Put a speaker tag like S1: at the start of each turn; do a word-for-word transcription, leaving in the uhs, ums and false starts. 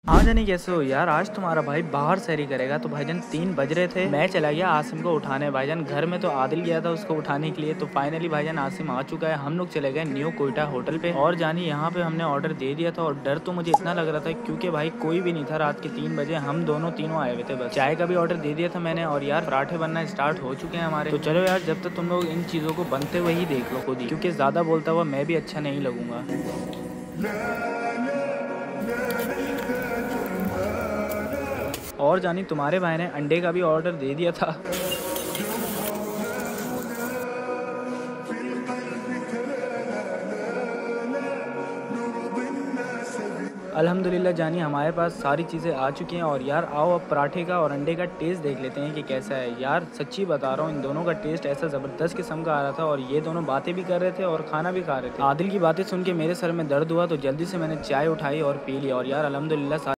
S1: हाँ जानी कैसे हो यार। आज तुम्हारा भाई बाहर सैरी करेगा तो भाईजान तीन बज रहे थे, मैं चला गया आसिम को उठाने। भाईजान घर में तो आदिल गया था उसको उठाने के लिए। तो फाइनली भाईजान आसिम आ चुका है, हम लोग चले गए न्यू कोयटा होटल पे। और जानी यहाँ पे हमने ऑर्डर दे दिया था। और डर तो मुझे इतना लग रहा था क्योंकि भाई कोई भी नहीं था। रात के तीन बजे हम दोनों तीनों आए हुए थे बस। चाय का भी ऑर्डर दे दिया था मैंने। और यार पराठे बनना स्टार्ट हो चुके हैं हमारे। तो चलो यार जब तक तुम लोग इन चीज़ों को बनते हुए ही देख लो खुद ही, क्योंकि ज़्यादा बोलता हुआ मैं भी अच्छा नहीं लगूंगा। और जानी तुम्हारे भाई ने अंडे का भी ऑर्डर दे दिया था। अल्हम्दुलिल्लाह जानी हमारे पास सारी चीज़ें आ चुकी हैं। और यार आओ अब पराठे का और अंडे का टेस्ट देख लेते हैं कि कैसा है। यार सच्ची बता रहा हूँ इन दोनों का टेस्ट ऐसा ज़बरदस्त किस्म का आ रहा था। और ये दोनों बातें भी कर रहे थे और खाना भी खा रहे थे। आदिल की बातें सुन के मेरे सर में दर्द हुआ तो जल्दी से मैंने चाय उठाई और पी ली। और यार अल्हम्दुलिल्लाह